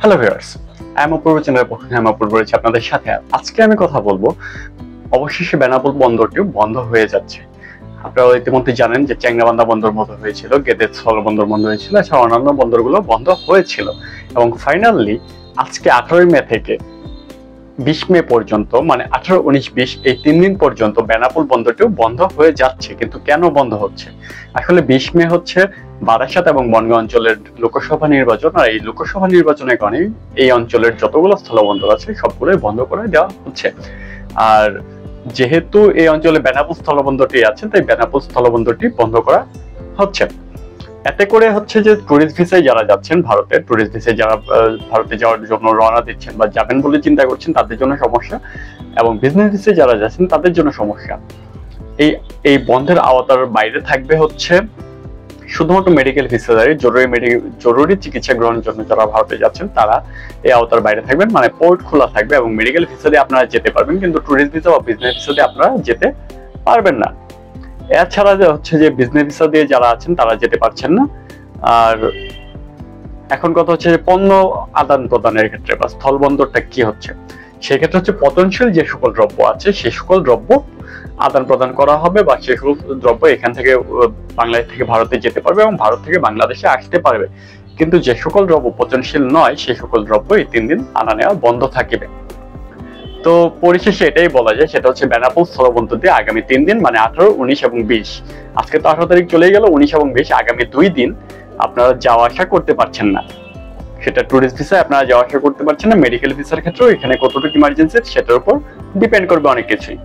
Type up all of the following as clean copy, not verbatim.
Hello viewers, আমি অপূর্ব চ্যানেলের পক্ষ থেকে আমি অপূর্ব রয়েছি আপনাদের সাথে। আজকে আমি কথা বলবো অবশেষে বেনাপোল বন্দরটি বন্ধ হয়ে যাচ্ছে। আপনারা ইতিমধ্যে জানেন যে চ্যাংরাবান্ধা বন্দর বন্ধ হয়েছিল, গেদে স্থলবন্দর বন্ধ হয়েছিল, এছাড়া অন্যান্য বন্দরগুলো বন্ধ হয়েছিল এবং ফাইনালি আজকে 18 মে থেকে 20 মে পর্যন্ত, মানে 18, 19, 20 এই 3 দিন পর্যন্ত বেনাপোল বন্দরটিও বন্ধ হয়ে যাচ্ছে। কিন্তু কেন বন্ধ হচ্ছে? আসলে 20 মে হচ্ছে বারাসাত এবং বনগাঁ অঞ্চলের লোকসভা নির্বাচন, আর এই লোকসভা নির্বাচনের কারণে এই অঞ্চলের যতগুলো স্থলবন্দর আছে সবগুলোই বন্ধ করে দেওয়া হচ্ছে। আর যেহেতু এই অঞ্চলে বেনাপোল স্থলবন্দরটি আছে, তাই বেনাপোল স্থলবন্দরটি বন্ধ করা হচ্ছে। এতে করে হচ্ছে যে টুরিস্ট ভিসায় যারা যাচ্ছেন, ভারতের টুরিস্ট ভিসায় যারা ভারতে যাওয়ার জন্য রওনা দিচ্ছেন বা যাবেন বলে চিন্তা করছেন, তাদের জন্য সমস্যা, এবং বিজনেস ভিসায় যারা যাচ্ছেন তাদের জন্য সমস্যা। এই বন্ধের আওতার বাইরে থাকবে হচ্ছে শুধুমাত্র মেডিকেল ভিসাধারী, জরুরি চিকিৎসা গ্রহণের জন্য যারা ভারতে যাচ্ছেন তারা এই আওতার বাইরে থাকবেন, মানে পোর্ট খোলা থাকবে এবং মেডিকেল ভিসা দিয়ে আপনারা যেতে পারবেন, কিন্তু টুরিস্ট ভিসা বা বিজনেস ভিসা দিয়ে আপনারা যেতে পারবেন না। এছাড়া যে হচ্ছে যে বিজনেস ভিসা দিয়ে যারা আছেন তারা যেতে পারছেন না। আর এখন কথা হচ্ছে যে পণ্য আদান প্রদানের ক্ষেত্রে বা স্থলবন্দরটা কি হচ্ছে, সেক্ষেত্রে হচ্ছে পতনশীল যে সকল দ্রব্য আছে সেই সকল দ্রব্য আদান প্রদান করা হবে, বা সেই সকল দ্রব্য এখান থেকে বাংলাদেশ থেকে ভারতে যেতে পারবে এবং ভারত থেকে বাংলাদেশে আসতে পারবে। কিন্তু যে সকল দ্রব্য পচনশীল নয় সেই সকল দ্রব্য এই 3 দিন আনা নেওয়া বন্ধ থাকবে। তো পরিশেষে এটাই বলা যায়, সেটা হচ্ছে বেনাপোল স্থলবন্দর দিয়ে আগামী 3 দিন, মানে 18, 19 এবং 20, আজকে তো 18 তারিখ চলে গেল, 19 এবং 20 আগামী 2 দিন আপনারা যাওয়া আসা করতে পারছেন না। সেটা টুরিস্ট ভিসায় আপনারা যাওয়া আসা করতে পারছেন না, মেডিকেল ভিসার ক্ষেত্রেও এখানে কতটুকু ইমার্জেন্সি সেটার উপর ডিপেন্ড করবে অনেক কিছুই।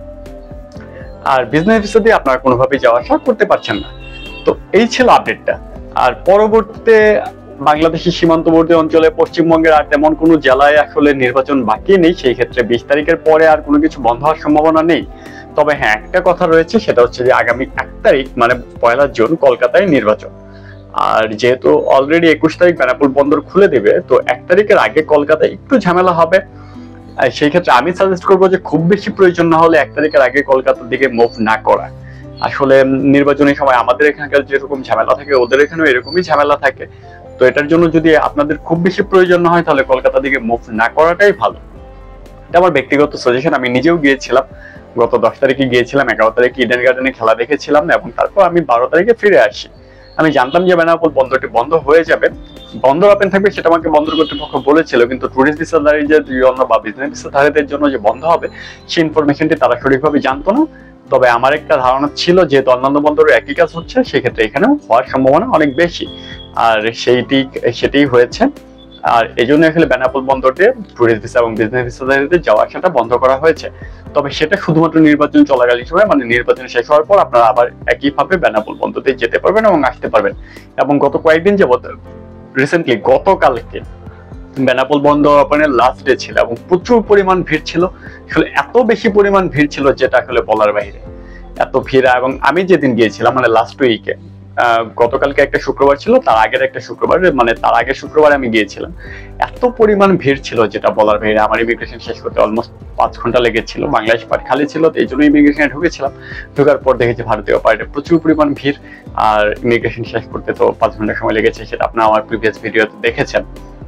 আর বিজনেস ভিসা দিয়ে আপনারা কোনোভাবেই যাওয়া আসা করতে পারছেন না। তো এই ছিল আপডেটটা। আর পরবর্তীতে বাংলাদেশের সীমান্তবর্তী অঞ্চলে পশ্চিমবঙ্গের আর তেমন কোনো জেলায় আসলে নির্বাচন বাকি নেই, সেই ক্ষেত্রে 20 তারিখের পরে আর কোনো কিছু বন্ধ হওয়ার সম্ভাবনা নেই। তবে হ্যাঁ, একটা কথা রয়েছে, সেটা হচ্ছে যে আগামী 1 তারিখ মানে 1 জুন কলকাতায় নির্বাচন। আর যেহেতু অলরেডি 21 তারিখ বেনাপোল বন্দর খুলে দেবে, তো 1 তারিখের আগে কলকাতায় একটু ঝামেলা হবে। সেই ক্ষেত্রে আমি সাজেস্ট করবো যে খুব বেশি প্রয়োজন না হলে 1 তারিখের আগে কলকাতার দিকে মুভ না করা। আসলে নির্বাচনের সময় আমাদের এখানকার যেরকম ঝামেলা থাকে ওদের এখানেও এরকমই ঝামেলা থাকে। তো এটার জন্য যদি আপনাদের খুব বেশি প্রয়োজন না হয় তাহলে কলকাতার দিকে মুভ না করাটাই ভালো। এটা আমার ব্যক্তিগত সাজেশন। আমি নিজেও গিয়েছিলাম, গত 10 তারিখে গিয়েছিলাম, 11 তারিখে ইডেন গার্ডেনে খেলা দেখেছিলাম এবং তারপর আমি 12 তারিখে ফিরে আসি। আমি জানতাম যে বেনাপোল বন্দরটি বন্ধ হয়ে যাবে, বন্দর ওপেন থাকবে সেটা আমাকে বন্দর কর্তৃপক্ষ বলেছিল, কিন্তু টুরিস্ট ভিসাধারী যে জন্য বা বিজনেস ভিসাধারীদের জন্য যে বন্ধ হবে সেই ইনফরমেশনটি তারা সঠিকভাবে জানতো না। তবে আমার একটা ধারণা ছিল যেহেতু অন্যান্য বন্দরে একই কাজ হচ্ছে, সেক্ষেত্রে এখানেও হওয়ার সম্ভাবনা অনেক বেশি, আর সেটাই হয়েছে। আর এই জন্য আসলে বেনাপোল বন্দরটি টুরিস্ট ভিসা এবং বিজনেস ভিসাধারীদের যাওয়া আসাটা বন্ধ করা হয়েছে। তবে সেটা শুধুমাত্র নির্বাচন চলাকালীন সময়, মানে নির্বাচন শেষ হওয়ার পর আপনারা আবার একইভাবে বেনাপোল বন্দর দিয়ে যেতে পারবেন এবং আসতে পারবেন। এবং গত কয়েকদিন যাবত, রিসেন্টলি গতকালকে বেনাপোল বন্দর ওপেনের লাস্ট ডে ছিল এবং প্রচুর পরিমাণ ভিড় ছিল। আসলে এত বেশি পরিমাণ ভিড় ছিল যেটা আসলে বলার বাইরে, এত ভিড়। এবং আমি যেদিন গিয়েছিলাম মানে লাস্ট উইকে, গতকালকে একটা শুক্রবার ছিল, তার আগের একটা শুক্রবার, মানে তার আগের শুক্রবার আমি গিয়েছিলাম, এত পরিমাণ ভিড় ছিল যেটা বলার বাইরে। আমার ইমিগ্রেশন শেষ করতে অলমোস্ট 5 ঘন্টা লেগেছিল। বাংলাদেশ পার্ট খালি ছিল, তো এই জন্য ইমিগ্রেশনে ঢুকেছিলাম। ঢোকার পর দেখেছি ভারতীয় পার্টে প্রচুর পরিমাণ ভিড়, আর ইমিগ্রেশন শেষ করতে তো 5 ঘন্টা সময় লেগেছে, সেটা আপনারা আমার প্রিভিয়াস ভিডিওতে দেখেছেন।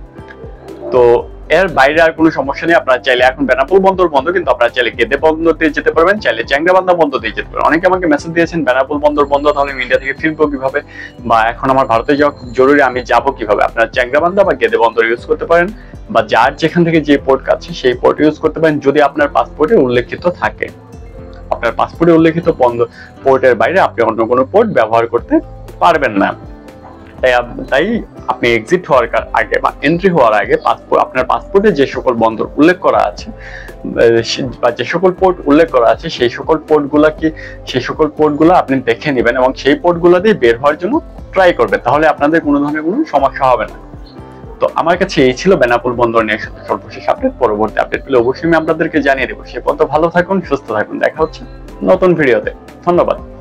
তো এর বাইরে আর কোনো সমস্যা নেই। আপনারা চাইলে, এখন বেনাপোল বন্দর বন্ধ, কিন্তু আপনারা চাইলে গেদে বন্দর দিয়ে যেতে পারবেন, চাইলে চ্যাংরাবান্ধা বন্দর দিয়ে যেতে পারবেন। অনেকে আমাকে মেসেজ দিয়েছেন বেনাপোল বন্দর বন্ধ, তাহলে আমি ইন্ডিয়া থেকে ফিরবো কিভাবে, বা এখন আমার ভারতে যাওয়া খুব জরুরি, আমি যাবো কিভাবে? আপনারা চ্যাংরাবান্ধা বা গেদে বন্দর ইউজ করতে পারেন, বা যার যেখান থেকে যে পোর্ট আছে সেই পোর্ট ইউজ করতে পারেন, যদি আপনার পাসপোর্টে উল্লেখিত থাকে। আপনার পাসপোর্টে উল্লেখিত পোর্টের বাইরে আপনি অন্য কোনো পোর্ট ব্যবহার করতে পারবেন না। তাই আপনি এক্সিট হওয়ার আগে বা এন্ট্রি হওয়ার আগে আপনার পাসপোর্টে যে সকল বন্দর উল্লেখ করা আছে বা যে সকল পোর্ট উল্লেখ করা আছে সেই সকল পোর্টগুলো আপনি দেখে নেবেন এবং সেই পোর্টগুলো দিয়ে বের হওয়ার জন্য ট্রাই করবেন, তাহলে আপনাদের কোনো ধরনের কোনো সমস্যা হবে না। তো আমার কাছে এই ছিল বেনাপোল বন্দর নিয়ে সর্বশেষ আপডেট। পরবর্তী আপডেট পেলে অবশ্যই আমি আপনাদেরকে জানিয়ে দেবো। সে পর্যন্ত ভালো থাকুন, সুস্থ থাকুন, দেখা হচ্ছে নতুন ভিডিওতে। ধন্যবাদ।